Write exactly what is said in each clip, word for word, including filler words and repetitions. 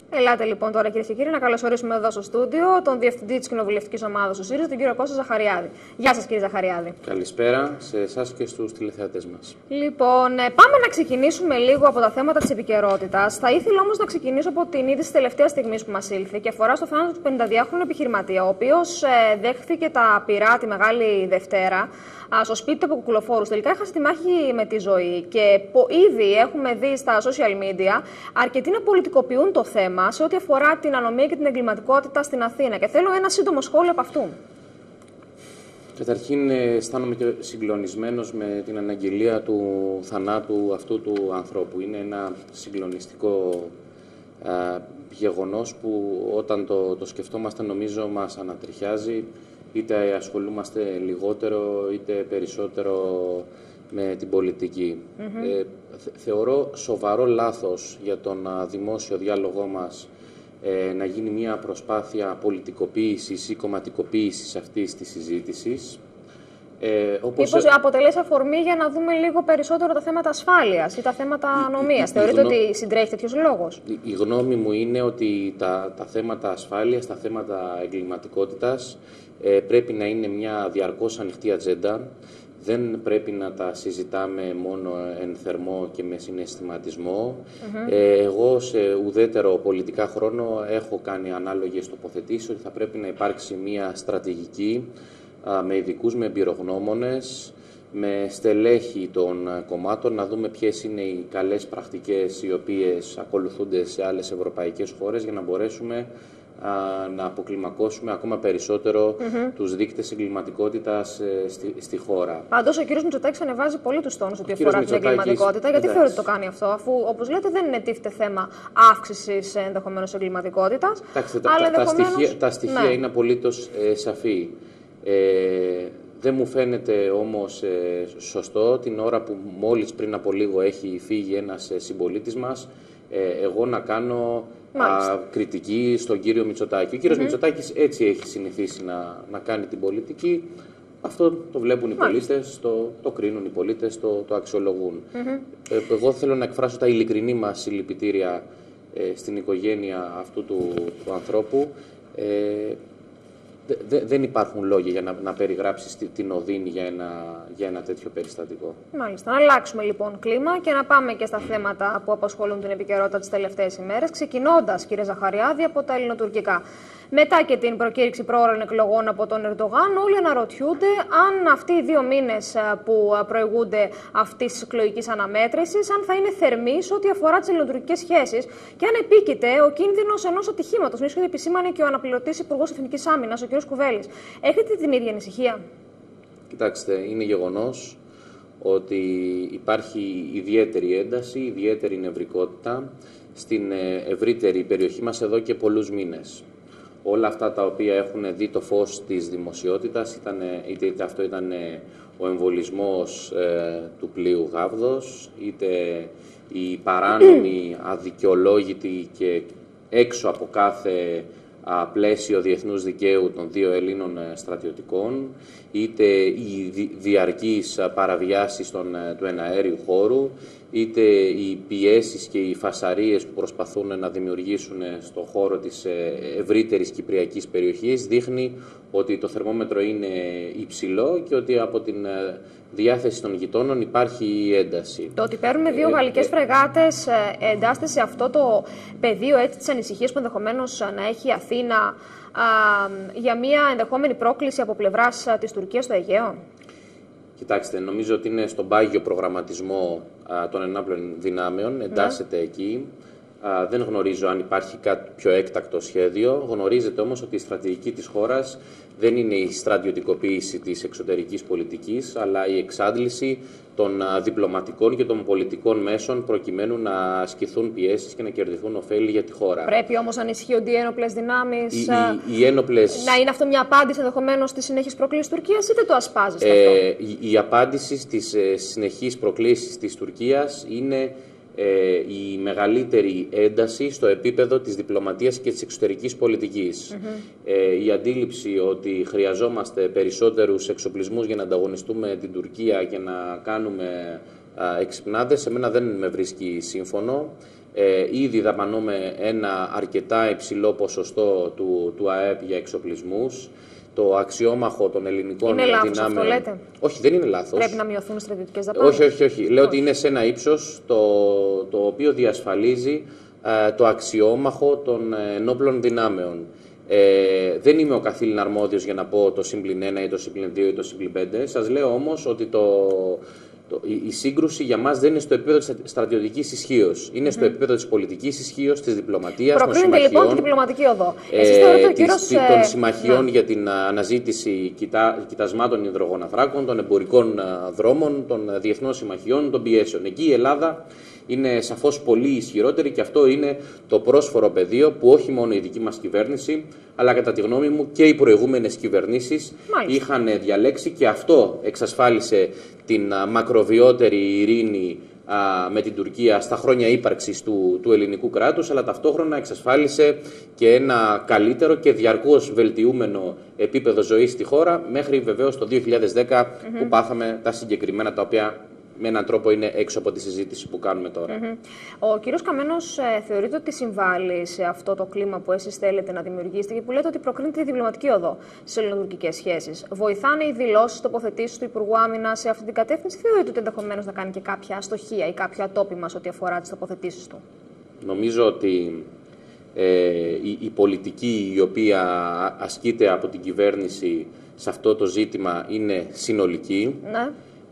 Ελάτε λοιπόν τώρα, κυρίες και κύριοι, να καλωσορίσουμε εδώ στο στούντιο τον Διευθυντή της Κοινοβουλευτικής Ομάδας του ΣΥΡΙΖΑ, τον κύριο Κώστα Ζαχαριάδη. Γεια σας, κύριε Ζαχαριάδη. Καλησπέρα σε εσάς και στους τηλεθεατές μας. Λοιπόν, πάμε να ξεκινήσουμε λίγο από τα θέματα της επικαιρότητας. Θα ήθελα όμως να ξεκινήσω από την είδηση τελευταία στιγμή που μας ήλθε και αφορά στο θάνατο του πενηνταδυάχρονου επιχειρηματία, ο οποίος ε, δέχθηκε τα πυρά τη Μεγάλη Δευτέρα στο σπίτι του από κουκουλοφόρους. Τελικά έχασε τη μάχη με τη ζωή και ήδη έχουμε δει στα social media αρκετοί να πολιτικοποιούν το θέμα σε ό,τι αφορά την ανομία και την εγκληματικότητα στην Αθήνα. Και θέλω ένα σύντομο σχόλιο από αυτού. Καταρχήν, αισθάνομαι και συγκλονισμένος με την αναγγελία του θανάτου αυτού του ανθρώπου. Είναι ένα συγκλονιστικό α, γεγονός που όταν το, το σκεφτόμαστε νομίζω μας ανατριχιάζει. Είτε ασχολούμαστε λιγότερο είτε περισσότερο με την πολιτική. Mm-hmm. ε, θεωρώ σοβαρό λάθος για τον δημόσιο διάλογό μας ε, να γίνει μια προσπάθεια πολιτικοποίησης ή κομματικοποίησης αυτής της συζήτησης. Ε, όπως... Μήπως αποτελέσει αφορμή για να δούμε λίγο περισσότερο τα θέματα ασφάλειας ή τα θέματα ανομίας. Θεωρείτε γνω... ότι συντρέχει τέτοιος λόγος? Η, η γνώμη μου είναι ότι τα, τα θέματα ασφάλειας, τα θέματα εγκληματικότητας ε, πρέπει να είναι μια διαρκώς ανοιχτή ατζέντα. Δεν πρέπει να τα συζητάμε μόνο εν θερμό και με συναισθηματισμό. Mm-hmm. ε, εγώ σε ουδέτερο πολιτικά χρόνο έχω κάνει ανάλογες τοποθετήσεις ότι θα πρέπει να υπάρξει μια στρατηγική με ειδικούς, με εμπειρογνώμονες, με στελέχη των κομμάτων, να δούμε ποιες είναι οι καλές πρακτικές οι οποίες ακολουθούνται σε άλλες ευρωπαϊκές χώρες για να μπορέσουμε α, να αποκλιμακώσουμε ακόμα περισσότερο mm-hmm. τους δείκτες εγκληματικότητας ε, στη, στη χώρα. Πάντως ο κ. Μητσοτάκης ανεβάζει πολύ τους τόνους ό,τι αφορά την εγκληματικότητα. Γιατί θεωρείτε το κάνει αυτό, αφού όπως λέτε δεν είναι τίθεται θέμα αύξησης ενδεχομένως εγκληματικότητας. Κοιτάξτε, τα, τα, ενδεχομένως... τα στοιχεία, τα στοιχεία ναι. είναι απολύτως ε, σαφή. Ε, δεν μου φαίνεται όμως ε, σωστό την ώρα που μόλις πριν από λίγο έχει φύγει ένας ε, συμπολίτης μας ε, εγώ να κάνω α, κριτική στον κύριο Μητσοτάκη. Ο κύριος mm-hmm. Μητσοτάκης έτσι έχει συνηθίσει να, να κάνει την πολιτική. Αυτό το βλέπουν οι Μάλιστα. πολίτες, το, το κρίνουν οι πολίτες, το, το αξιολογούν. Mm-hmm. ε, εγώ θέλω να εκφράσω τα ειλικρινή μας συλληπιτήρια ε, στην οικογένεια αυτού του, του ανθρώπου. Ε, Δεν υπάρχουν λόγια για να, να περιγράψεις την οδύνη για ένα, για ένα τέτοιο περιστατικό. Μάλιστα. Να αλλάξουμε λοιπόν κλίμα και να πάμε και στα θέματα που απασχολούν την επικαιρότητα τις τελευταίες ημέρες, ξεκινώντας, κύριε Ζαχαριάδη, από τα ελληνοτουρκικά. Μετά και την προκήρυξη πρόωρων εκλογών από τον Ερντογάν, όλοι αναρωτιούνται αν αυτοί οι δύο μήνες που προηγούνται αυτής της εκλογικής αναμέτρησης, αν θα είναι θερμοί σε ό,τι αφορά τις ελληνοτουρκικές σχέσεις και αν επίκειται ο κίνδυνος ενός ατυχήματος. Μάλιστα, επισήμανε και ο αναπληρωτής Υπουργός Εθνικής Άμυνας, ο κ. Κουβέλης. Έχετε την ίδια ανησυχία? Κοιτάξτε, είναι γεγονός ότι υπάρχει ιδιαίτερη ένταση, ιδιαίτερη νευρικότητα στην ευρύτερη περιοχή μας εδώ και πολλούς μήνες. Όλα αυτά τα οποία έχουν δει το φως της δημοσιότητας, ήταν, είτε, είτε αυτό ήταν ο εμβολισμός ε, του πλοίου Γάβδος, είτε η παράνομη, αδικαιολόγητη και έξω από κάθε α, πλαίσιο διεθνούς δικαίου των δύο Ελλήνων στρατιωτικών, είτε οι δι, διαρκείς παραβιάσεις των, του εναέριου χώρου, είτε οι πιέσεις και οι φασαρίες που προσπαθούν να δημιουργήσουν στον χώρο της ευρύτερης κυπριακής περιοχής, δείχνει ότι το θερμόμετρο είναι υψηλό και ότι από την διάθεση των γειτόνων υπάρχει ένταση. Το ότι παίρνουμε δύο γαλλικές ε, φρεγάτες εντάσσεται σε αυτό το πεδίο έτσι, της ανησυχίας που ενδεχομένως να έχει η Αθήνα α, για μια ενδεχόμενη πρόκληση από πλευράς της Τουρκίας στο Αιγαίο? Κοιτάξτε, νομίζω ότι είναι στον πάγιο προγραμματισμό α, των ενόπλων δυνάμεων, εντάσσεται ναι. εκεί. Α, δεν γνωρίζω αν υπάρχει κάτι πιο έκτακτο σχέδιο. Γνωρίζετε όμως ότι η στρατηγική της χώρας δεν είναι η στρατιωτικοποίηση της εξωτερικής πολιτικής, αλλά η εξάντληση των α, διπλωματικών και των πολιτικών μέσων προκειμένου να ασκηθούν πιέσεις και να κερδιθούν ωφέλη για τη χώρα. Πρέπει όμως να ενισχύονται οι ένοπλες δυνάμεις. Οι, οι, οι ένοπλες... Να είναι αυτό μια απάντηση ενδεχομένως στις συνέχειες προκλήσεις της Τουρκίας, είτε το ασπάζεστε ε, αυτό? Η, η απάντηση στις ε, συνεχείς προκλήσεις της Τουρκίας είναι ε, η μεγαλύτερη ένταση στο επίπεδο της διπλωματίας και της εξωτερικής πολιτικής. Mm-hmm. ε, η αντίληψη ότι χρειαζόμαστε περισσότερους εξοπλισμούς για να ανταγωνιστούμε την Τουρκία και να κάνουμε α, εξυπνάδες, σε μένα δεν με βρίσκει σύμφωνο. Ε, ήδη δαπανούμε ένα αρκετά υψηλό ποσοστό του, του ΑΕΠ για εξοπλισμούς. Το αξιόμαχο των ελληνικών είναι λάθος δυνάμεων. Αυτό λέτε. Όχι, δεν είναι λάθος. Πρέπει να μειωθούν οι στρατιωτικές δαπάνες. Όχι, όχι, όχι. Λέω ότι είναι σε ένα ύψος το, το οποίο διασφαλίζει ε, το αξιόμαχο των ενόπλων δυνάμεων. Ε, δεν είμαι ο καθήλυνα αρμόδιος για να πω το συμπλην ένα ή το συμπλην δύο ή το συμπλην πέντε. Σας λέω όμως ότι το, το, η, η σύγκρουση για μας δεν είναι στο επίπεδο της στρατιωτικής ισχύως. Είναι mm-hmm. στο επίπεδο της πολιτικής ισχύως, της διπλωματίας, των συμμαχιών. Προκρίνεται λοιπόν τη διπλωματική οδό. Ε, Εσείς θεωρείτε ο της, κύριος... των συμμαχιών ναι. για την αναζήτηση κοιτά, κοιτασμάτων υδρογοναθράκων, των εμπορικών δρόμων, των διεθνών συμμαχιών, των πιέσεων. Εκεί η Ελλάδα είναι σαφώς πολύ ισχυρότερη και αυτό είναι το πρόσφορο πεδίο που όχι μόνο η δική μας κυβέρνηση, αλλά κατά τη γνώμη μου και οι προηγούμενες κυβερνήσεις Μάλιστα. είχαν διαλέξει και αυτό εξασφάλισε την μακροβιότερη ειρήνη α, με την Τουρκία στα χρόνια ύπαρξης του, του ελληνικού κράτους, αλλά ταυτόχρονα εξασφάλισε και ένα καλύτερο και διαρκώς βελτιούμενο επίπεδο ζωής στη χώρα, μέχρι βεβαίως το δύο χιλιάδες δέκα mm-hmm. που πάθαμε τα συγκεκριμένα τα οποία με έναν τρόπο είναι έξω από τη συζήτηση που κάνουμε τώρα. Mm-hmm. Ο κύριος Καμένος ε, θεωρείται ότι συμβάλλει σε αυτό το κλίμα που εσείς θέλετε να δημιουργήσετε και που λέτε ότι προκρίνεται η διπλωματική οδό στις ελληνοτουρκικές σχέσεις. Βοηθάνε οι δηλώσεις, τοποθετήσεις του Υπουργού Άμυνας σε αυτή την κατεύθυνση, θεωρείτε ότι ενδεχομένως να κάνει και κάποια αστοχία ή κάποιο ατόπιμα σε ό,τι αφορά τις τοποθετήσεις του? Νομίζω ότι ε, η, η πολιτική η οποία ασκείται από την κυβέρνηση σε αυτό το ζήτημα είναι συνολική. Ναι.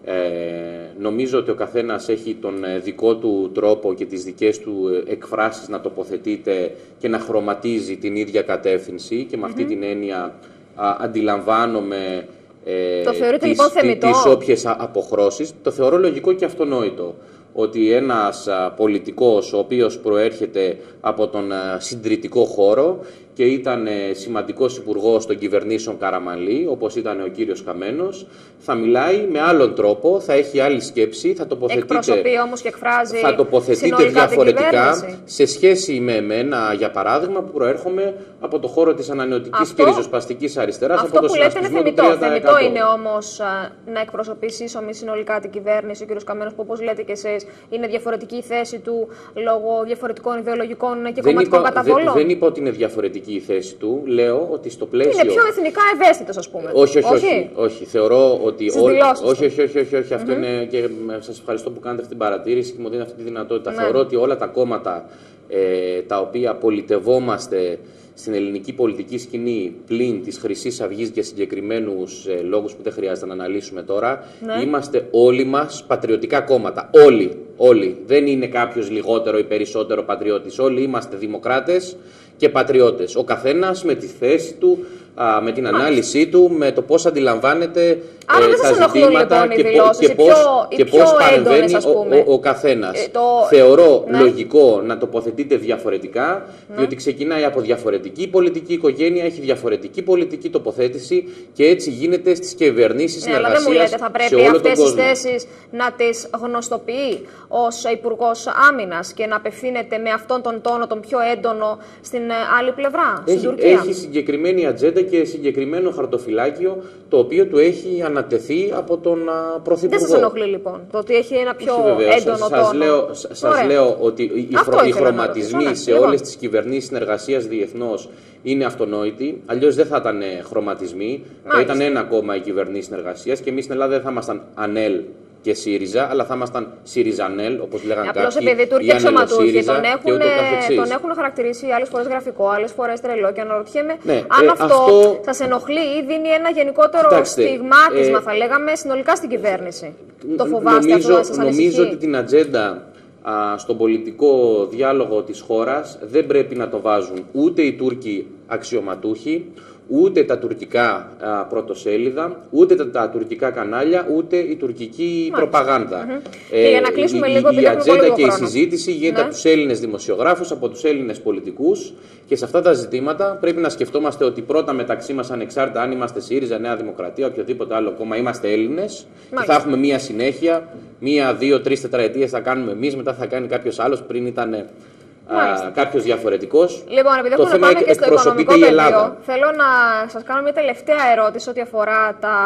Ε, νομίζω ότι ο καθένας έχει τον δικό του τρόπο και τις δικές του εκφράσεις να τοποθετείται και να χρωματίζει την ίδια κατεύθυνση και με αυτή mm-hmm. την έννοια α, αντιλαμβάνομαι ε, το θεωρείτε, τις, λοιπόν, θεμιτό? τις όποιες αποχρώσεις. Το θεωρώ λογικό και αυτονόητο ότι ένας α, πολιτικός ο οποίος προέρχεται από τον α, συντηρητικό χώρο και ήταν ε, σημαντικός υπουργός των κυβερνήσεων Καραμανλή, όπως ήταν ο κύριος Καμένος, θα μιλάει με άλλον τρόπο, θα έχει άλλη σκέψη, θα τοποθετείται, εκπροσωπεί όμως και εκφράζει θα τοποθετείται διαφορετικά σε σχέση με εμένα, για παράδειγμα, που προέρχομαι από το χώρο της ανανεωτικής αυτό, και ριζοσπαστικής αριστεράς. Αυτό από το που λέτε είναι θεμιτό. Θεμιτό είναι όμως α, να εκπροσωπήσει ίσομη συνολικά την κυβέρνηση ο κύριος Καμένος, που όπως λέτε και εσείς είναι διαφορετική η θέση του λόγω διαφορετικών ιδεολογικών και δεν κομματικών είπα, καταβολών. Δεν, δεν είπα ότι είναι διαφορετική η θέση του. Λέω ότι στο πλαίσιο. Είναι πιο εθνικά ευαίσθητος, ας πούμε. Όχι, όχι, όχι. όχι. όχι. Θεωρώ ότι. Όλοι... όχι, όχι, όχι, όχι, όχι. Αυτό mm-hmm. είναι. Και σας ευχαριστώ που κάνετε αυτή την παρατήρηση και μου δίνετε αυτή τη δυνατότητα. Ναι. Θεωρώ ότι όλα τα κόμματα ε, τα οποία πολιτευόμαστε στην ελληνική πολιτική σκηνή πλην της Χρυσής Αυγής για συγκεκριμένους ε, λόγους που δεν χρειάζεται να αναλύσουμε τώρα, ναι. είμαστε όλοι μας πατριωτικά κόμματα. Όλοι. Όλοι. Δεν είναι κάποιος λιγότερο ή περισσότερο πατριώτης. Όλοι είμαστε δημοκράτες και πατριώτες. Ο καθένας με τη θέση του, α, με την Μάλιστα. ανάλυση του, με το πώς αντιλαμβάνεται ε, τα ζητήματα λοιπόν, και, και πώς, και πώς παρεμβαίνει ο, ο, ο καθένας. Ε, το... Θεωρώ ναι. λογικό να τοποθετείται διαφορετικά, ναι. διότι ξεκινάει από διαφορετική πολιτική οικογένεια, έχει διαφορετική πολιτική τοποθέτηση και έτσι γίνεται στις κυβερνήσεις ναι, συνεργασίας σε όλο τον κόσμο. Θα πρέπει αυτές τις θέσεις να τις γνωστοποιεί ως Υπουργός Άμυνας και να απευθύνεται με αυτόν τον τόνο, τον πιο έντονο, στην άλλη πλευρά, έχει, στην Τουρκία. Έχει συγκεκριμένη ατζέντα και συγκεκριμένο χαρτοφυλάκιο, το οποίο του έχει ανατεθεί από τον α, Πρωθυπουργό. Δεν σας ενοχλεί λοιπόν το ότι έχει ένα πιο Όχι, έντονο σας, τόνο? Σας λέω, σας λέω ότι οι, χρο, οι χρωματισμοί σε λοιπόν. όλες τις κυβερνήσεις συνεργασίας διεθνώς είναι αυτονόητοι. Αλλιώς δεν θα ήταν χρωματισμοί. Μάλιστα. Θα ήταν ένα κόμμα η κυβερνήσεις συνεργασίας και εμείς στην Ελλάδα δεν θα ήμασταν ΑΝΕΛ και ΣΥΡΙΖΑ, αλλά θα ήμασταν ΣΥΡΙΖΑΝΕΛ, όπως λέγανε κάποιοι. Απλώς επειδή οι Τούρκοι αξιωματούχοι τον, τον έχουν χαρακτηρίσει άλλες φορές γραφικό, άλλες φορές τρελό και αναρωτιέμαι ναι, αν ε, αυτό, αυτό σας ενοχλεί ή δίνει ένα γενικότερο Κοιτάξτε, στιγμάτισμα, ε, θα λέγαμε, συνολικά στην κυβέρνηση. Το φοβάστε νομίζω, αυτό, σας ανησυχεί? Νομίζω ότι την ατζέντα α, στον πολιτικό διάλογο της χώρας δεν πρέπει να το βάζουν ούτε οι Τούρκοι αξιωματούχοι, ούτε τα τουρκικά α, πρωτοσέλιδα, ούτε τα, τα τουρκικά κανάλια, ούτε η τουρκική Μάλιστα. προπαγάνδα. Mm-hmm. Ε, και για να κλείσουμε η, λίγο, η, η ατζέντα και η συζήτηση γίνεται ναι. από τους Έλληνες δημοσιογράφους, από τους Έλληνες πολιτικούς και σε αυτά τα ζητήματα πρέπει να σκεφτόμαστε ότι πρώτα μεταξύ μας ανεξάρτητα αν είμαστε ΣΥΡΙΖΑ, Νέα Δημοκρατία, οποιοδήποτε άλλο κόμμα, είμαστε Έλληνες και θα έχουμε μία συνέχεια, μία, δύο, τρεις τετραετίες θα κάνουμε εμείς, μετά θα κάνει κάποιος άλλος, πριν ήταν κάποιος διαφορετικός. Λοιπόν, επειδή το έχουμε πάμε και στο οικονομικό πεδίο, θέλω να σας κάνω μια τελευταία ερώτηση ό,τι αφορά τα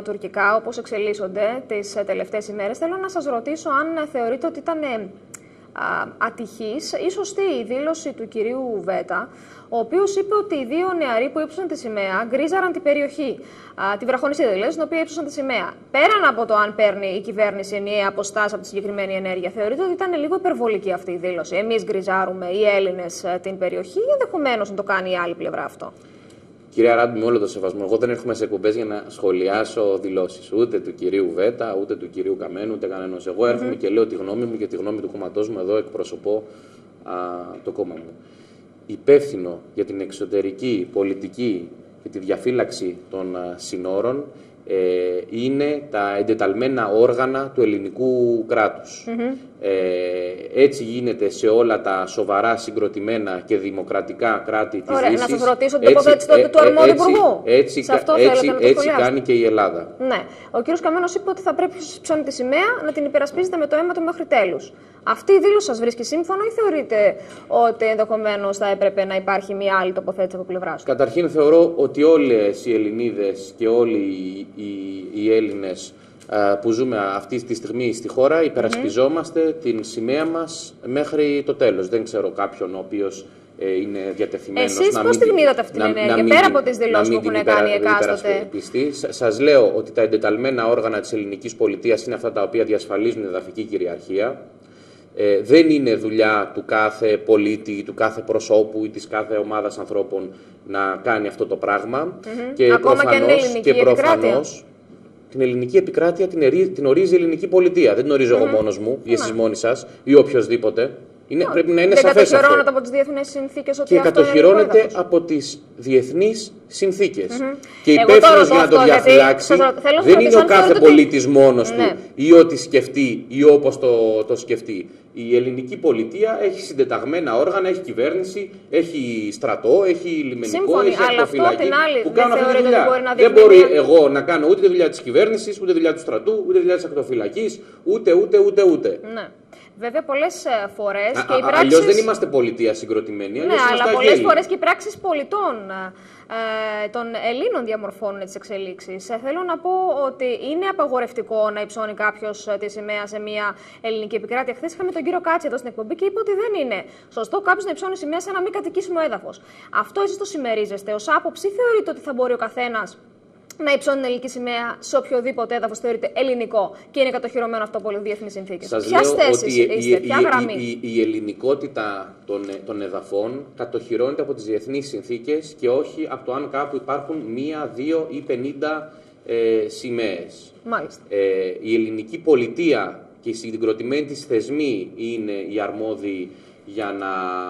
ελληνοτουρκικά, όπως εξελίσσονται τις τελευταίες ημέρες. Θέλω να σας ρωτήσω αν θεωρείτε ότι ήταν ατυχής ή σωστή η δήλωση του κυρίου Βέτα, ο οποίος είπε ότι οι δύο νεαροί που ύψωσαν τη σημαία γκρίζαραν την περιοχή, α, τη βραχονισίδα δηλαδή, στην οποία ύψωσαν τη σημαία. Πέραν από το αν παίρνει η κυβέρνηση ενιαία αποστάσεις από τη συγκεκριμένη ενέργεια, θεωρείτε ότι ήταν λίγο υπερβολική αυτή η δήλωση? Εμείς γκριζάρουμε, οι Έλληνες, την περιοχή, ή ενδεχομένως να το κάνει η άλλη πλευρά αυτό? Κυρία Ράντου, με όλο το σεβασμό, εγώ δεν έρχομαι σε εκπομπές για να σχολιάσω δηλώσεις ούτε του κυρίου Βέτα, ούτε του κυρίου Καμένου, ούτε κανένας. Εγώ έρχομαι mm-hmm. και λέω τη γνώμη μου και τη γνώμη του κομματός μου. Εδώ εκπροσωπώ α, το κόμμα μου. Υπεύθυνο για την εξωτερική πολιτική και τη διαφύλαξη των α, συνόρων ε, είναι τα εντεταλμένα όργανα του ελληνικού κράτους. Mm-hmm. Ε, έτσι γίνεται σε όλα τα σοβαρά, συγκροτημένα και δημοκρατικά κράτη της Ωραία, Δύσης. Να σας ρωτήσω την τοποθέτηση του, του αρμόδιου υπουργού. Έτσι, έτσι, έτσι, να έτσι κάνει και η Ελλάδα. Ναι. Ο κ. Καμένος είπε ότι θα πρέπει όσοι ψώνει τη σημαία να την υπερασπίζετε με το αίμα του μέχρι τέλους. Αυτή η δήλωση σας βρίσκει σύμφωνο ή θεωρείτε ότι ενδεχομένως θα έπρεπε να υπάρχει μια άλλη τοποθέτηση από πλευρά σου? Καταρχήν θεωρώ ότι όλες οι Ελληνίδες και όλοι οι, οι Έλληνες που ζούμε αυτή τη στιγμή στη χώρα υπερασπιζόμαστε mm-hmm. την σημαία μας μέχρι το τέλος. Δεν ξέρω κάποιον ο οποίος ε, είναι διατεθειμένος Εσείς να πώς μην την είδατε αυτή την ενέργεια, πέρα από τις δηλώσεις που έχουν κάνει εκάστοτε? Σας λέω ότι τα εντεταλμένα όργανα της ελληνικής πολιτείας είναι αυτά τα οποία διασφαλίζουν εδαφική κυριαρχία. Ε, δεν είναι δουλειά του κάθε πολίτη, του κάθε προσώπου ή της κάθε ομάδας ανθρώπων να κάνει αυτό το πράγμα. Mm-hmm. Και ακόμα προφανώς, και αν είναι ελληνική και προφανώς, την ελληνική επικράτεια την, ερί, την ορίζει η ελληνική πολιτεία. Δεν την ορίζω mm-hmm. εγώ μόνος μου ή εσείς μόνοι σας ή οποιοδήποτε. Είναι, πρέπει να είναι σαφές αυτό. Και κατοχυρώνεται από τις διεθνείς συνθήκες ότι και αυτό κατοχυρώνεται είναι από τις διεθνείς συνθήκες. Mm-hmm. Και υπεύθυνος για να το διαφυλάξει δεν είναι ο κάθε πολίτης μόνος ναι. του ή ό,τι σκεφτεί ή όπως το, το σκεφτεί. Η ελληνική πολιτεία έχει συντεταγμένα όργανα, έχει κυβέρνηση, έχει στρατό, έχει λιμενικό, Σύμφωνη, έχει ακτοφυλακή που κάνουν αυτή τη δουλειά. Δεν μπορεί μια... εγώ να κάνω ούτε τη δουλειά της κυβέρνησης, ούτε τη δουλειά του στρατού, ούτε τη δουλειά της ακτοφυλακής, ούτε, ούτε, ούτε, ούτε. Ναι. Βέβαια, πολλές φορές και α, οι πράξεις... Αλλιώς δεν είμαστε πολιτεία συγκροτημένοι. Ναι, αλλά πολλές φορές και οι πράξεις πολιτών ε, των Ελλήνων διαμορφώνουν τις εξελίξεις. Ε, θέλω να πω ότι είναι απαγορευτικό να υψώνει κάποιος τη σημαία σε μια ελληνική επικράτεια. Χθες είχαμε τον κύριο Κάτση εδώ στην εκπομπή και είπε ότι δεν είναι σωστό κάποιος να υψώνει σημαία σε ένα μη κατοικήσιμο έδαφος. Αυτό εσείς το συμμερίζεστε ως άποψη? Θεωρείτε ότι θα μπορεί ο καθένας να υψώνει την ελληνική σημαία σε οποιοδήποτε έδαφος θεωρείται ελληνικό και είναι κατοχυρωμένο αυτό από όλες τις διεθνείς συνθήκες? Σας Ποιας λέω θέσης ότι είστε, η, ποια η, γραμμή? Η, η, η ελληνικότητα των, των εδαφών κατοχυρώνεται από τις διεθνείς συνθήκες και όχι από το αν κάπου υπάρχουν μία, δύο ή πενήντα ε, σημαίες. Μάλιστα. Ε, η ελληνική πολιτεία και οι συγκροτημένοι της θεσμοί είναι οι αρμόδιοι για να,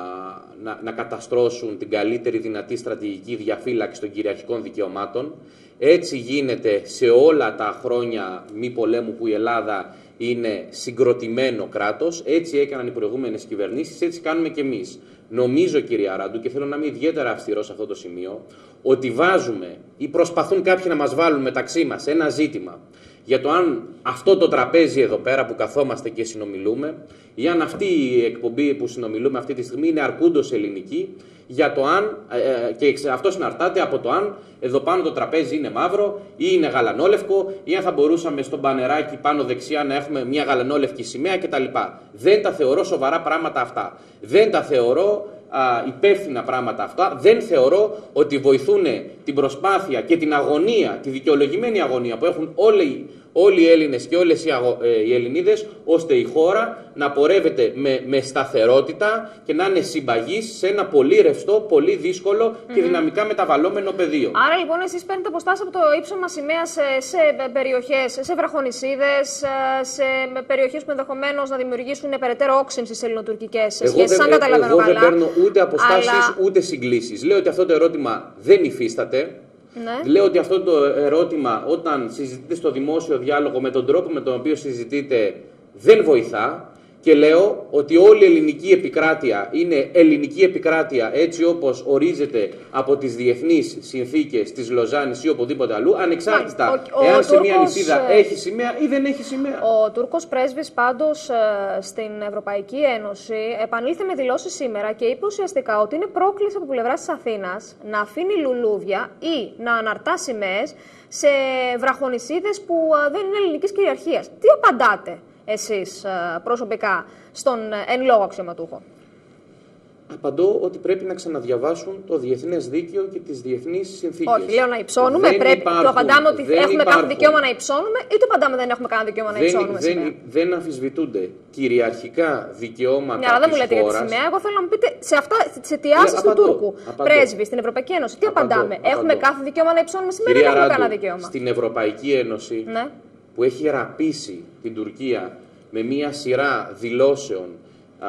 να, να καταστρώσουν την καλύτερη δυνατή στρατηγική διαφύλαξη των κυριαρχικών δικαιωμάτων. Έτσι γίνεται σε όλα τα χρόνια μη πολέμου που η Ελλάδα είναι συγκροτημένο κράτος. Έτσι έκαναν οι προηγούμενες κυβερνήσεις, έτσι κάνουμε και εμείς. Νομίζω, κυρία Ράντου, και θέλω να είμαι ιδιαίτερα αυστηρός σε αυτό το σημείο, ότι βάζουμε ή προσπαθούν κάποιοι να μας βάλουν μεταξύ μας ένα ζήτημα για το αν αυτό το τραπέζι εδώ πέρα που καθόμαστε και συνομιλούμε ή αν αυτή η εκπομπή που συνομιλούμε αυτή τη στιγμή είναι αρκούντος ελληνική, για το αν, ε, και αυτό συναρτάται από το αν εδώ πάνω το τραπέζι είναι μαύρο ή είναι γαλανόλευκο ή αν θα μπορούσαμε στο μπανεράκι πάνω δεξιά να έχουμε μια γαλανόλευκη σημαία κτλ. Δεν τα θεωρώ σοβαρά πράγματα αυτά. Δεν τα θεωρώ α, υπεύθυνα πράγματα αυτά. Δεν θεωρώ ότι βοηθούν την προσπάθεια και την αγωνία, τη δικαιολογημένη αγωνία που έχουν όλοι, όλοι οι Έλληνες και όλες οι, αγω, ε, οι Ελληνίδες, ώστε η χώρα να πορεύεται με, με σταθερότητα και να είναι συμπαγής σε ένα πολύ ρευστό, πολύ δύσκολο mm-hmm. και δυναμικά μεταβαλλόμενο πεδίο. Άρα λοιπόν εσείς παίρνετε αποστάσεις από το ύψωμα σημαίας σε, σε περιοχές, σε βραχονισίδες, σε περιοχές που ενδεχομένως να δημιουργήσουν περαιτέρω όξυνση σε ελληνοτουρκικές σχέσεις, αν καταλαβαίνω καλά. Εγώ δεν παίρνω ούτε αποστάσεις αλλά... ούτε συγκλήσεις. Λέω ότι αυτό το ερώτημα δεν υφίσταται. Ναι. Λέω ότι αυτό το ερώτημα όταν συζητείτε στο δημόσιο διάλογο με τον τρόπο με τον οποίο συζητείτε δεν βοηθά και λέω ότι όλη η ελληνική επικράτεια είναι ελληνική επικράτεια έτσι όπως ορίζεται από τις διεθνείς συνθήκες της Λοζάνης ή οπουδήποτε αλλού, ανεξάρτητα ο, ο, εάν ο σε Τούρκος, μια νησίδα έχει σημαία ή δεν έχει σημαία. Ο Τούρκος πρέσβης πάντως στην Ευρωπαϊκή Ένωση επανήλθε με δηλώσεις σήμερα και είπε ουσιαστικά ότι είναι πρόκληση από πλευράς της Αθήνας να αφήνει λουλούδια ή να αναρτά σημαίες σε βραχονισίδες που δεν είναι ελληνικής κυριαρχίας. Τι απαντάτε? εσείς προσωπικά στον εν λόγω αξιωματούχο? Απαντώ ότι πρέπει να ξαναδιαβάσουν το διεθνές δίκαιο και τις διεθνείς συνθήκες. Όχι, λέω να υψώνουμε. Δεν πρέπει, υπάρχουν, το απαντάμε ότι έχουμε υπάρχουν. κάθε δικαίωμα να υψώνουμε ή το απαντάμε δεν έχουμε κανένα δικαίωμα να δεν, υψώνουμε δεν, σημαία? δεν αμφισβητούνται κυριαρχικά δικαιώματα. Ναι, αλλά δεν μου λέτε χώρας. για τη σημαία. Εγώ θέλω να μου πείτε σε, αυτά, σε αιτιάσεις του Τούρκου πρέσβη στην Ευρωπαϊκή Ένωση. Τι απαντώ, απαντάμε? Απαντώ. Έχουμε κάθε δικαίωμα να υψώνουμε σημαία ή δεν έχουμε κανένα δικαίωμα? Στην Ευρωπαϊκή Ένωση, ναι, που έχει ραπίσει την Τουρκία με μία σειρά δηλώσεων α,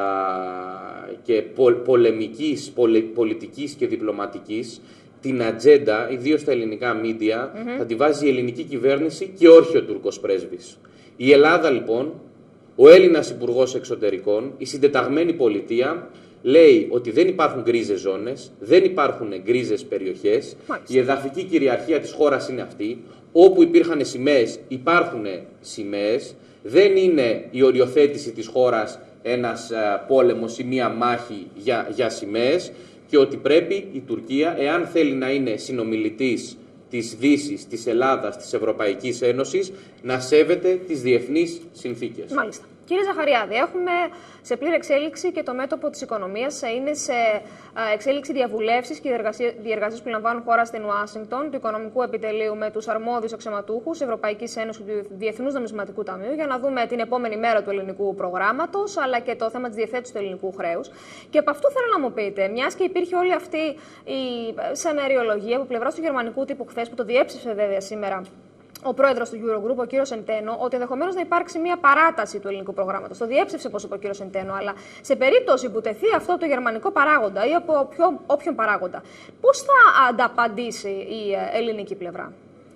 και πο, πολεμικής, πολε, πολιτικής και διπλωματικής, την ατζέντα, ιδίως στα ελληνικά μίντια, mm-hmm. θα τη βάζει η ελληνική κυβέρνηση και όχι ο Τούρκος πρέσβης. Η Ελλάδα λοιπόν, ο Έλληνας Υπουργός Εξωτερικών, η συντεταγμένη πολιτεία, λέει ότι δεν υπάρχουν γκρίζες ζώνες, δεν υπάρχουν γκρίζες περιοχές, μάλιστα. Η εδαφική κυριαρχία της χώρας είναι αυτή, όπου υπήρχαν σημαίες υπάρχουν σημαίες, δεν είναι η οριοθέτηση της χώρας ένας α, πόλεμος ή μία μάχη για, για σημαίες, και ότι πρέπει η Τουρκία, εάν θέλει να είναι συνομιλητής της Δύσης, της Ελλάδας, της Ευρωπαϊκής Ένωσης, να σέβεται τις διεθνείς συνθήκες. Μάλιστα. Κύριε Ζαχαριάδη, έχουμε σε πλήρη εξέλιξη και το μέτωπο της οικονομίας. Είναι σε εξέλιξη διαβουλεύσεις και διεργασίες που λαμβάνουν χώρα στην Ουάσιγκτον του Οικονομικού Επιτελείου με τους αρμόδιους αξιωματούχους Ευρωπαϊκής Ένωσης και του Διεθνούς Νομισματικού Ταμείου για να δούμε την επόμενη μέρα του ελληνικού προγράμματος, αλλά και το θέμα της διευθέτησης του ελληνικού χρέους. Και από αυτού θέλω να μου πείτε, μιας και υπήρχε όλη αυτή η σεναριολογία από πλευράς του γερμανικού τύπου χθες, που το διέψευσε βέβαια σήμερα ο πρόεδρος του Eurogroup, ο κύριος Σεντένο, ότι ενδεχομένως να υπάρξει μια παράταση του ελληνικού προγράμματος. Το διέψευσε, όπως είπε ο κύριος Σεντένο, αλλά σε περίπτωση που τεθεί αυτό από το γερμανικό παράγοντα ή από ποιο, όποιον παράγοντα, πώς θα ανταπαντήσει η ελληνική πλευρά?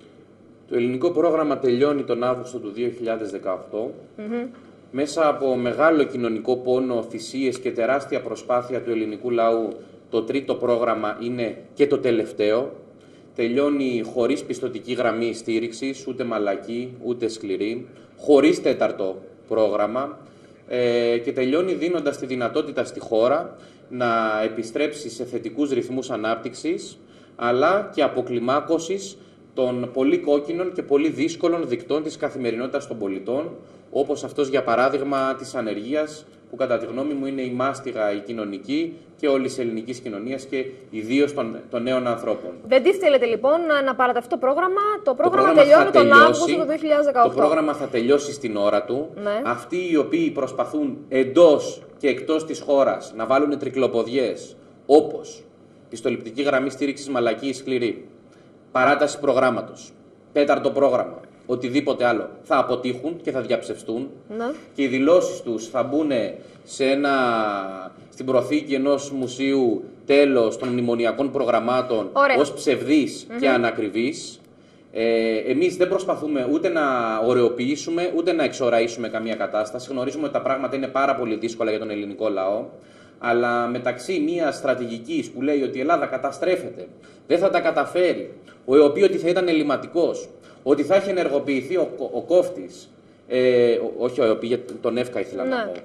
Το ελληνικό πρόγραμμα τελειώνει τον Αύγουστο του δύο χιλιάδες δεκαοκτώ. Mm-hmm. Μέσα από μεγάλο κοινωνικό πόνο, θυσίες και τεράστια προσπάθεια του ελληνικού λαού, το τρίτο πρόγραμμα είναι και το τελευταίο. Τελειώνει χωρίς πιστωτική γραμμή στήριξης, ούτε μαλακή, ούτε σκληρή, χωρίς τέταρτο πρόγραμμα ε, και τελειώνει δίνοντας τη δυνατότητα στη χώρα να επιστρέψει σε θετικούς ρυθμούς ανάπτυξης, αλλά και αποκλιμάκωσης των πολύ κόκκινων και πολύ δύσκολων δικτών της καθημερινότητας των πολιτών, όπως αυτός για παράδειγμα της ανεργίας, που κατά τη γνώμη μου είναι η μάστιγα η κοινωνική και όλης της ελληνικής κοινωνίας και ιδίως των, των νέων ανθρώπων. Δεν τίθεται λοιπόν να παραταθεί το πρόγραμμα. Το πρόγραμμα, το πρόγραμμα τελειώνει τον Αύγουστο του δύο χιλιάδες δεκαοκτώ. Το πρόγραμμα θα τελειώσει στην ώρα του. Ναι. Αυτοί οι οποίοι προσπαθούν εντός και εκτός της χώρας να βάλουν τρικλοποδιές, όπως πιστοληπτική γραμμή στήριξης μαλακή ή σκληρή, παράταση προγράμματος, τέταρτο πρόγραμμα, οτιδήποτε άλλο, θα αποτύχουν και θα διαψευστούν, ναι. Και οι δηλώσεις τους θα μπουν σε ένα, στην προθήκη ενός μουσείου τέλος των μνημονιακών προγραμμάτων. Ωραία. Ως ψευδείς mm-hmm. και ανακριβείς. Ε, εμείς δεν προσπαθούμε ούτε να ωρεοποιήσουμε, ούτε να εξοραίσουμε καμία κατάσταση. Γνωρίζουμε ότι τα πράγματα είναι πάρα πολύ δύσκολα για τον ελληνικό λαό. Αλλά μεταξύ μιας στρατηγικής που λέει ότι η Ελλάδα καταστρέφεται, δεν θα τα καταφέρει, ο ΕΟΠΗ ότι θα ήταν ελληματικός, ότι θα έχει ενεργοποιηθεί ο, ο, ο κόφτης, ε, όχι ο ΕΟΠΗ, τον ΕΦΚΑ ήθελα ναι. να πω,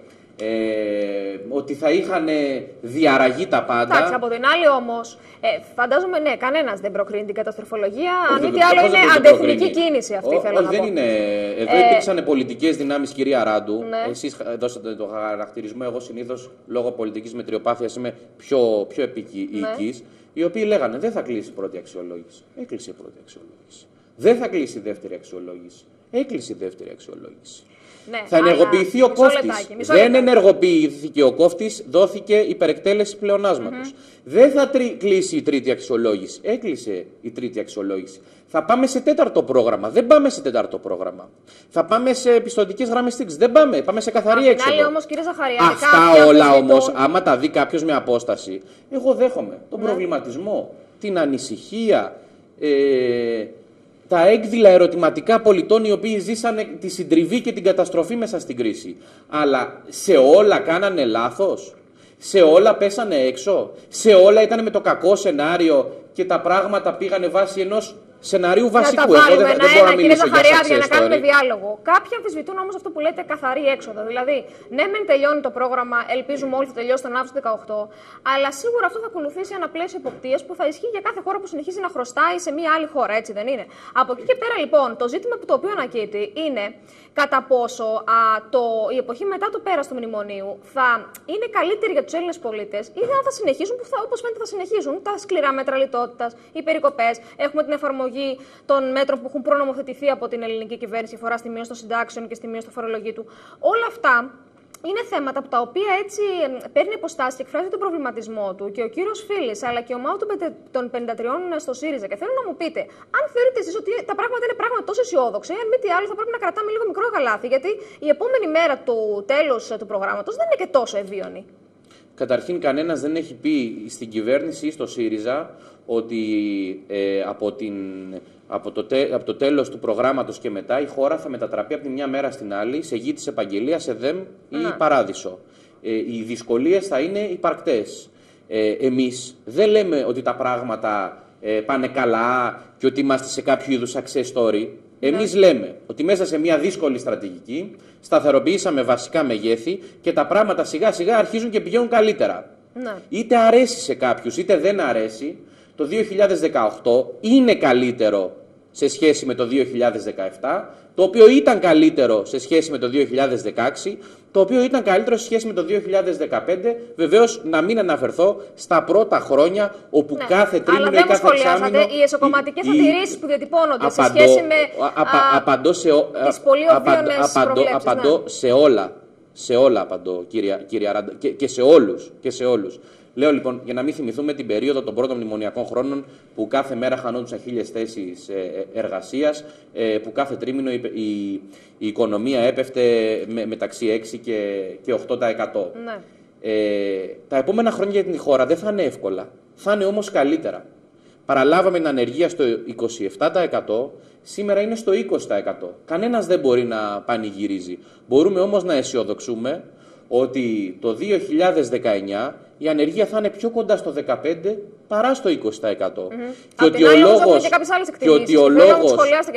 ε, ότι θα είχαν διαραγεί τα πάντα. Εντάξει, από την άλλη όμως, ε, φαντάζομαι ναι, κανένας δεν προκρίνει την καταστροφολογία, αν μη τι άλλο είναι αντεθνική κίνηση αυτή, ο, θέλω ο, να δεν πω. Είναι, εδώ ε, υπήρξαν πολιτικές δυνάμεις, κυρία Ράντου, ναι. Εσείς δώσατε το χαρακτηρισμό, εγώ συνήθως λόγω πολιτικής μετριοπάθειας είμαι πιο, πιο επίκης, ναι. Οι οποίοι λέγανε δεν θα κλείσει η πρώτη αξιολόγηση. Έκλεισε η πρώτη αξιολόγηση. Δεν θα κλείσει η δεύτερη αξιολόγηση. Έκλεισε η δεύτερη αξιολόγηση. Ναι, θα ενεργοποιηθεί ο κόφτης. Δεν ενεργοποιήθηκε ο κόφτης, δόθηκε υπερεκτέλεση πλεονάσματος. Mm-hmm. Δεν θα τρι... κλείσει η τρίτη αξιολόγηση. Έκλεισε η τρίτη αξιολόγηση. Θα πάμε σε τέταρτο πρόγραμμα. Δεν πάμε σε τέταρτο πρόγραμμα. Θα πάμε σε πιστωτικές γραμμές στήριξης. Δεν πάμε. Πάμε σε καθαρή έξοδο. Όμως, κύριε Ζαχαριάδη, αυτά όλα όμως, άμα τα δει κάποιος με απόσταση, εγώ δέχομαι τον ναι. προβληματισμό, την ανησυχία, ε, τα έκδηλα ερωτηματικά πολιτών οι οποίοι ζήσανε τη συντριβή και την καταστροφή μέσα στην κρίση. Αλλά σε όλα κάνανε λάθος, σε όλα πέσανε έξω, σε όλα ήταν με το κακό σενάριο και τα πράγματα πήγανε βάσει ενός σενάριου βασικού. Να τα βάλουμε Εγώ δεν, δεν μπορώ να μιλήσω για Ζαχαριάδη, να κάνουμε story. διάλογο. Κάποιοι αμφισβητούν όμως αυτό που λέτε καθαρή έξοδο. Δηλαδή, ναι, μεν τελειώνει το πρόγραμμα, ελπίζουμε όλοι θα τελειώσει τον Αύγουστο του δύο χιλιάδες δεκαοκτώ, αλλά σίγουρα αυτό θα ακολουθήσει ένα πλαίσιο εποπτείας που θα ισχύει για κάθε χώρα που συνεχίζει να χρωστάει σε μία άλλη χώρα, έτσι δεν είναι? Από εκεί και πέρα, λοιπόν, το ζήτημα που το οποίο ανακύπτει είναι κατά πόσο α, το, η εποχή μετά το πέρας του μνημονίου θα είναι καλύτερη για τους Έλληνες πολίτες ή αν θα συνεχίσουν, που θα, όπως φαίνεται θα συνεχίζουν, τα σκληρά μέτρα λιτότητας, οι περικοπές. Έχουμε την εφαρμογή των μέτρων που έχουν προνομοθετηθεί από την ελληνική κυβέρνηση, φορά στη μείωση των συντάξεων και στη μείωση του φορολογήτου. Όλα αυτά είναι θέματα από τα οποία έτσι παίρνει υποστάσεις και εκφράζει τον προβληματισμό του και ο κύριος Φίλης, αλλά και η ομάδα των πενήντα τριών στο ΣΥΡΙΖΑ. Και θέλω να μου πείτε, αν θεωρείτε εσείς ότι τα πράγματα είναι πράγματα τόσο αισιόδοξα, ή αν μη τι άλλο θα πρέπει να κρατάμε λίγο μικρό γαλάθι, γιατί η επόμενη μέρα του τέλους του προγράμματος δεν είναι και τόσο ευίωνη. Καταρχήν, κανένας δεν έχει πει στην κυβέρνηση ή στο ΣΥΡΙΖΑ ότι ε, από, την, από, το τε, από το τέλος του προγράμματος και μετά η χώρα θα μετατραπεί από τη μια μέρα στην άλλη σε γη της επαγγελίας, σε ΔΕΜ ή να. παράδεισο. Ε, οι δυσκολίες θα είναι υπαρκτές. Ε, εμείς δεν λέμε ότι τα πράγματα ε, πάνε καλά και ότι είμαστε σε κάποιο είδους success story. Εμείς ναι. λέμε ότι μέσα σε μια δύσκολη στρατηγική σταθεροποιήσαμε βασικά μεγέθη και τα πράγματα σιγά σιγά αρχίζουν και πηγαίνουν καλύτερα. Ναι. Είτε αρέσει σε κάποιους είτε δεν αρέσει, το δύο χιλιάδες δεκαοκτώ είναι καλύτερο σε σχέση με το δύο χιλιάδες δεκαεπτά, το οποίο ήταν καλύτερο σε σχέση με το δύο χιλιάδες δεκαέξι, το οποίο ήταν καλύτερο σε σχέση με το δύο χιλιάδες δεκαπέντε, βεβαίως να μην αναφερθώ στα πρώτα χρόνια, όπου ναι. κάθε τρίμηνο ή κάθε εξάμηνο... οι εσωκομματικές αντιρρήσεις που διατυπώνονται σε σχέση με απαντώ σε, τις πολύ οβίωνες προβλέψεις. Απαντώ ναι. σε όλα, σε όλα απαντώ, κυρία, κυρία Ράντα, και, και, σε όλους, και σε όλους. Λέω λοιπόν, για να μην θυμηθούμε την περίοδο των πρώτων μνημονιακών χρόνων που κάθε μέρα χανόντουσαν χίλιες θέσεις εργασίας, που κάθε τρίμηνο η, η, η οικονομία έπεφτε με, μεταξύ έξι και οκτώ τοις εκατό. Ναι. Ε, τα επόμενα χρόνια για την χώρα δεν θα είναι εύκολα, θα είναι όμως καλύτερα. Παραλάβαμε την ανεργία στο είκοσι επτά τοις εκατό, σήμερα είναι στο είκοσι τοις εκατό. Κανένας δεν μπορεί να πανηγυρίζει. Μπορούμε όμως να αισιοδοξούμε ότι το δύο χιλιάδες δεκαεννιά η ανεργία θα είναι πιο κοντά στο δεκαπέντε παρά στο είκοσι τοις εκατό. Mm-hmm. Και ότι ο λόγος. Και ότι ο λόγος.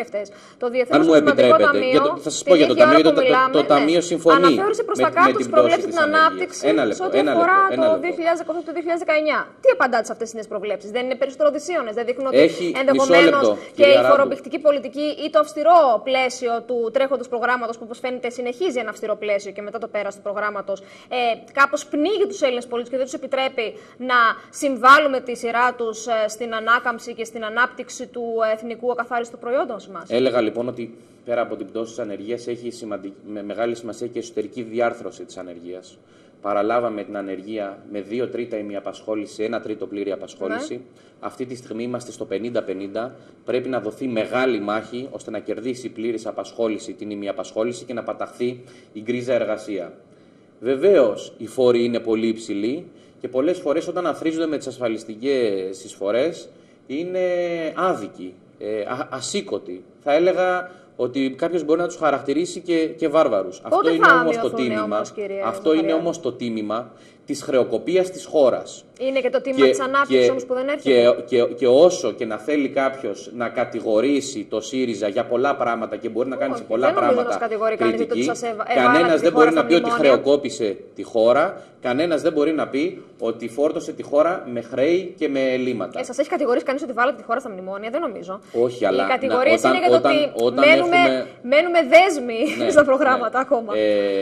Το Διεθνές Νομισματικό Ταμείο. Το, θα σας πω για το Ταμείο. Το, μιλάμε, το, το Ταμείο συμφωνεί. Αναφέρουσε προς τα κάτω τις προβλέψεις την ανάπτυξη σε ό,τι αφορά το δύο χιλιάδες δεκαοκτώ και το δύο χιλιάδες δεκαεννιά. Τι απαντάτε σε αυτές τις νέες προβλέψεις? Δεν είναι περισσότερο δυσίωνες? Δεν δείχνουν ότι ενδεχομένως και η φορομπηκτική πολιτική ή το αυστηρό πλαίσιο του τρέχοντος προγράμματος, που όπως φαίνεται συνεχίζει ένα αυστηρό πλαίσιο και μετά το πέρας του προγράμματος, κάπως πνίγει τους Έλληνες πολίτες και δεν τους επιτρέπει να συμβάλλουμε τη σειρά τους στην ανάκαμψη και στην ανάπτυξη του εθνικού ακαθάριστου προϊόντος μας? Έλεγα λοιπόν ότι πέρα από την πτώση της ανεργίας έχει σημαντική, με μεγάλη σημασία και εσωτερική διάρθρωση της ανεργίας. Παραλάβαμε την ανεργία με δύο τρίτα ημιαπασχόληση, ένα τρίτο πλήρη απασχόληση. Ναι. Αυτή τη στιγμή είμαστε στο πενήντα πενήντα. Πρέπει να δοθεί μεγάλη μάχη ώστε να κερδίσει η πλήρης απασχόληση την ημιαπασχόληση και να παταχθεί η γκρίζα εργασία. Βεβαίως, οι φόροι είναι πολύ υψηλοί και πολλές φορές όταν αθροίζονται με τις ασφαλιστικές εισφορές είναι άδικοι, ε, α, ασήκωτοι. Θα έλεγα ότι κάποιος μπορεί να τους χαρακτηρίσει και, και βάρβαρους. Αυτό είναι όμως το τίμημα. Όμως, αυτό είναι όμως το τίμημα της χρεοκοπίας της χώρας. Είναι και το τίμημα της ανάπτυξης όμως που δεν έρχεται. Και, και, και όσο και να θέλει κάποιος να κατηγορήσει το ΣΥΡΙΖΑ για πολλά πράγματα και μπορεί να κάνει σε πολλά πράγματα κριτική, κανένας δεν μπορεί να πει ότι χρεοκόπησε τη χώρα, κανένας δεν μπορεί να πει ότι φόρτωσε τη χώρα με χρέη και με ελλείμματα. Ε, σας έχει κατηγορήσει κανείς ότι βάλατε τη χώρα στα μνημόνια? Δεν νομίζω. Όχι, αλλά οι κατηγορίες είναι για το ότι μένουμε δέσμοι στα προγράμματα ακόμα.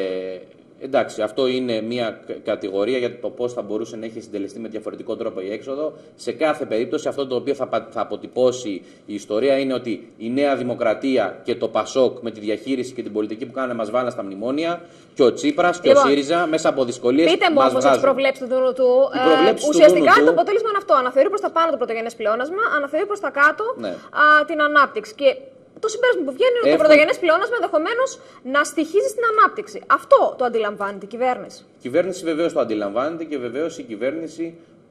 Εντάξει, αυτό είναι μια κατηγορία για το πώς θα μπορούσε να έχει συντελεστεί με διαφορετικό τρόπο η έξοδο. Σε κάθε περίπτωση, αυτό το οποίο θα, θα αποτυπώσει η ιστορία είναι ότι η Νέα Δημοκρατία και το ΠΑΣΟΚ με τη διαχείριση και την πολιτική που κάνανε μας βάλαν στα μνημόνια, και ο Τσίπρας και λοιπόν, ο ΣΥΡΙΖΑ μέσα από δυσκολίες. Πείτε μου όμως τις προβλέψεις του Δούνου του. Ε, ουσιαστικά του, το αποτέλεσμα είναι αυτό. Αναθεωρεί προς τα πάνω το πρωτογενές πλεόνασμα, αναθεωρεί προς τα κάτω ναι. α, την ανάπτυξη. Και το συμπέρασμα που βγαίνει είναι ότι το πρωτογενές πλεόνασμα ενδεχομένως να στοιχίζει στην ανάπτυξη. Αυτό το αντιλαμβάνεται η κυβέρνηση. Η κυβέρνηση βεβαίως το αντιλαμβάνεται και βεβαίως η κυβέρνηση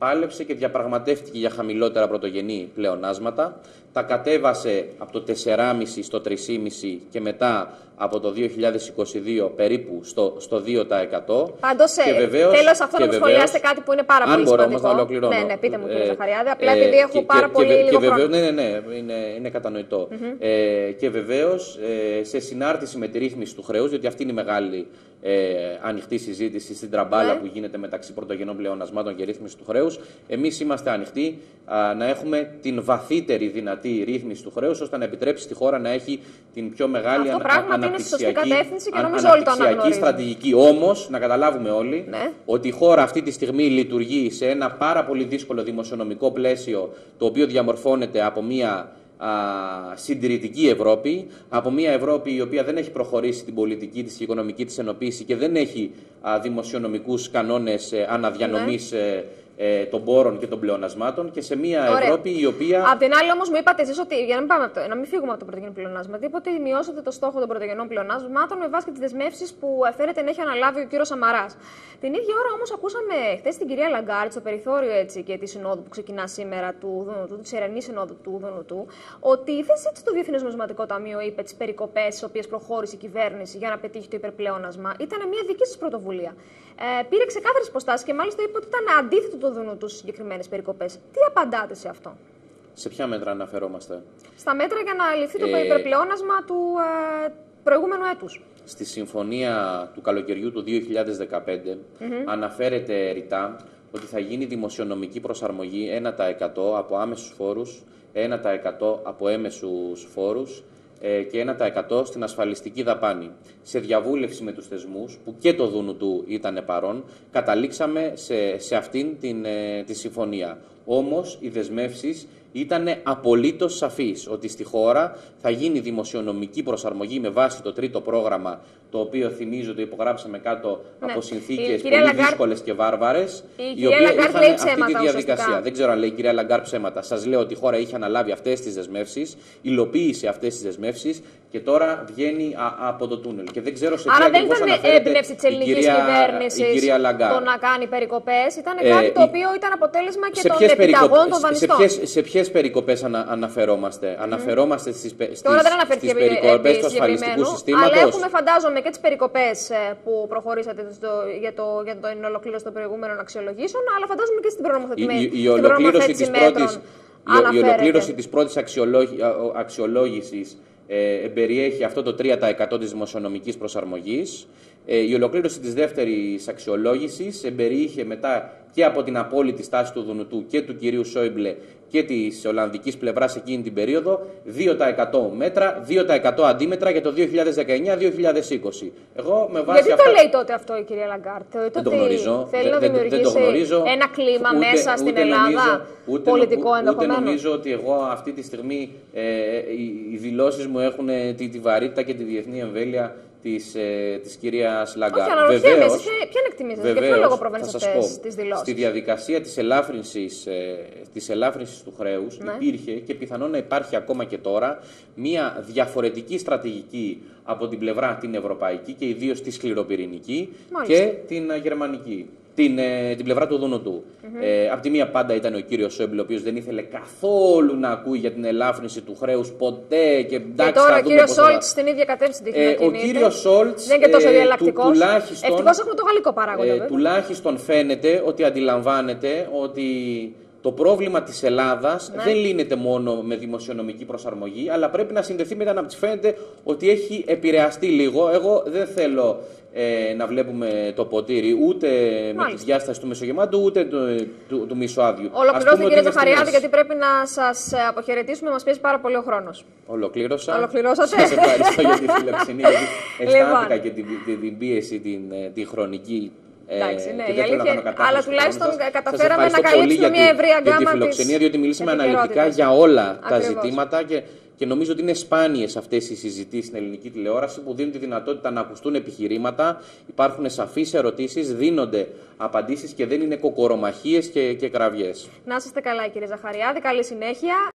πάλεψε και διαπραγματεύτηκε για χαμηλότερα πρωτογενή πλεονάσματα. Τα κατέβασε από το τέσσερα κόμμα πέντε στο τρία κόμμα πέντε και μετά από το δύο χιλιάδες είκοσι δύο περίπου στο, στο δύο τοις εκατό. Πάντως, τέλος αυτό να μου σχολιάσετε κάτι που είναι πάρα πολύ σημαντικό. Αν μπορώ όμως να ολοκληρώνω. Ναι, ναι, πείτε μου κύριε Ζαχαριάδη, απλά ε, επειδή έχω και, πάρα και, πολύ και, λίγο και χρόνο. Ναι, ναι, ναι, είναι, είναι κατανοητό. Mm-hmm. ε, και βεβαίως ε, σε συνάρτηση με τη ρύθμιση του χρέους, διότι αυτή είναι η μεγάλη ε, ανοιχτή συζήτηση στην τραμπάλα yeah. που γίνεται μεταξύ πρωτογενών πλεονασμάτων και ρύθμιση του χρέους, εμείς είμαστε ανοιχτοί α, να έχουμε την βαθύτερη δυνατή ρύθμιση του χρέους, ώστε να επιτρέψει στη χώρα να έχει την πιο μεγάλη αυτό ανα, αναπτυξιακή, αναπτυξιακή στρατηγική. Όμως, να καταλάβουμε όλοι ναι. ότι η χώρα αυτή τη στιγμή λειτουργεί σε ένα πάρα πολύ δύσκολο δημοσιονομικό πλαίσιο, το οποίο διαμορφώνεται από μια α, συντηρητική Ευρώπη, από μια Ευρώπη η οποία δεν έχει προχωρήσει την πολιτική της και οικονομική της ενοποίηση και δεν έχει α, δημοσιονομικούς κανόνες ε, αναδιανομής ναι. ε, ε, των πόρων και των πλεονασμάτων και σε μια Ωραία. Ευρώπη η οποία. Απ' την άλλη, όμως, μου είπατε εσείς ότι. Για να μην, πάμε το, να μην φύγουμε από το πρωτογενή πλεονάσμα. Είπατε ότι μειώσατε το στόχο των πρωτογενών πλεονάσματων με βάση και τις δεσμεύσεις που φέρεται να έχει αναλάβει ο κύριος Σαμαράς. Την ίδια ώρα, όμως, ακούσαμε χθες την κυρία Λαγκάρτ στο περιθώριο έτσι, και τη συνόδου που ξεκινά σήμερα, του Δουνουτού, τη Ιρανή Συνόδου του Δουνουτού, ότι η θέση της στο Διεθνές Νομισματικό Ταμείο είπε τις περικοπές στις οποίες προχώρησε η κυβέρνηση για να πετύχει το υπερπλεόνασμα ήταν μια δική σας πρωτοβουλία. Ε, πήρε ξεκάθαρες υποστάσεις και μάλιστα είπε ότι ήταν αντίθετο το Δουνουτού στις συγκεκριμένες περικοπές. Τι απαντάτε σε αυτό? Σε ποια μέτρα αναφερόμαστε? Στα μέτρα για να ληφθεί το ε... υπερπλεόνασμα του ε, προηγούμενου έτους. Στη συμφωνία του καλοκαιριού του δύο χιλιάδες δεκαπέντε mm-hmm. αναφέρεται ρητά ότι θα γίνει δημοσιονομική προσαρμογή ένα τοις εκατό από άμεσους φόρους, ένα τοις εκατό από έμεσους φόρους και ένα τοις εκατό στην ασφαλιστική δαπάνη. Σε διαβούλευση με τους θεσμούς, που και το Δουνουτού ήταν παρόν, καταλήξαμε σε, σε αυτήν την, ε, τη συμφωνία. Όμως, οι δεσμεύσεις ήταν απολύτως σαφείς, ότι στη χώρα θα γίνει δημοσιονομική προσαρμογή με βάση το τρίτο πρόγραμμα, το οποίο θυμίζω ότι υπογράψαμε κάτω ναι. από συνθήκες πολύ Λαγκάρ... δύσκολες και βάρβαρες, η οι οποίες είχαν ψέματα, αυτή τη διαδικασία. Ουσιαστικά. Δεν ξέρω αν λέει η κυρία Λαγκάρ ψέματα. Σας λέω ότι η χώρα είχε αναλάβει αυτές τις δεσμεύσεις, υλοποίησε αυτές τις δεσμεύσεις και τώρα βγαίνει α, από το τούνελ. Και δεν ξέρω σε Άρα ποια δεν ήταν έμπνευση της ελληνικής κυβέρνησης το να κάνει περικοπές, ήταν ε, κάτι το η... οποίο ήταν αποτέλεσμα και των επιταγών των δανειστών. Σε ποιες περικοπές ανα, αναφερόμαστε? Mm. Αναφερόμαστε στις, στις, στις περικοπές του ασφαλιστικού συστήματος. Αλλά έχουμε, φαντάζομαι, και τις περικοπές που προχωρήσατε στο, για, το, για την ολοκλήρωση των προηγούμενων αξιολογήσεων, αλλά φαντάζομαι και στην προνομοθετημένη. Η, η, η ολοκλήρωση της πρώτης, η, η ολοκλήρωση της πρώτης αξιολόγη, αξιολόγησης ε, περιέχει αυτό το τρία τοις εκατό της δημοσιονομικής προσαρμογής. Ε, η ολοκλήρωση της δεύτερης αξιολόγησης εμπεριείχε μετά και από την απόλυτη στάση του Δουνουτού και του κυρίου Σόιμπλε και της Ολλανδικής πλευράς εκείνη την περίοδο δύο τοις εκατό μέτρα, δύο τοις εκατό αντίμετρα για το δύο χιλιάδες δεκαεννιά δύο χιλιάδες είκοσι. Εγώ με βάση Γιατί αυτά... το λέει τότε αυτό η κυρία Λαγκάρτ? Δεν το γνωρίζω. Θέλει να δημιουργήσει ένα κλίμα ούτε, μέσα ούτε στην Ελλάδα νομίζω, ούτε, πολιτικό ενδεχομένως. Ούτε νομίζω ότι εγώ αυτή τη στιγμή ε, οι, οι δηλώσεις μου έχουν τη, τη βαρύτητα και τη διεθνή εμβέλεια της, ε, της κυρίας Λαγκάρτ. Όχι, αναρωτιέμαι, εσείς ποιον εκτιμήσετε, για ποιο λόγο προβαίνετε σε αυτές τις δηλώσεις? Στη διαδικασία της ελάφρυνσης, ε, της ελάφρυνσης του χρέους ναι. υπήρχε και πιθανόν να υπάρχει ακόμα και τώρα μια διαφορετική στρατηγική από την πλευρά την ευρωπαϊκή και ιδίως τη σκληροπυρηνική Μάλιστα. και την γερμανική. Την, ε, την πλευρά του Δουνουτού. Mm-hmm. Ε, απ' τη μία πάντα ήταν ο κύριος Σόιμπλε, ο οποίος δεν ήθελε καθόλου να ακούει για την ελάφρυνση του χρέους ποτέ. Και, εντάξει, και τώρα ο κύριος Σόλτς στην ίδια κατεύθυνση δείχνει ε, να κινείται. Ο κύριος Σόλτς δεν είναι και τόσο διαλλακτικός. Ε, του, τουλάχιστον, Ευτυχώς έχουμε το γαλλικό παράγοντα. Ε, τουλάχιστον φαίνεται ότι αντιλαμβάνεται ότι το πρόβλημα της Ελλάδας ναι. δεν λύνεται μόνο με δημοσιονομική προσαρμογή, αλλά πρέπει να συνδεθεί με την ανάπτυξη. Φαίνεται ότι έχει επηρεαστεί λίγο. Εγώ δεν θέλω ε, να βλέπουμε το ποτήρι ούτε Μάλιστα. με τη διάσταση του μεσογεμάτου, ούτε του, του, του μισοάδιου. Ολοκληρώστε, κύριε Ζαχαριάδη, γιατί πρέπει να σας αποχαιρετήσουμε. Μας πιέζει πάρα πολύ ο χρόνος. Ολοκλήρωσα. Ολοκληρώσατε. Σας ευχαριστώ για τη φιλοξενία, γιατί αισθάνθηκα και την, την, την πίεση την, την χρονική. Εντάξει, ναι, η αλήθεια, αλλά τουλάχιστον καταφέραμε να καλύψουμε μια ευρεία γκάμα της τη φιλοξενία, διότι μιλήσαμε αναλυτικά για όλα Ακριβώς. τα ζητήματα και, και νομίζω ότι είναι σπάνιες αυτές οι συζητήσεις στην ελληνική τηλεόραση που δίνουν τη δυνατότητα να ακουστούν επιχειρήματα, υπάρχουν σαφείς ερωτήσεις, δίνονται απαντήσεις και δεν είναι κοκορομαχίες και, και κραυγές. Να είστε καλά, κύριε Ζαχαριάδη, καλή συνέχεια.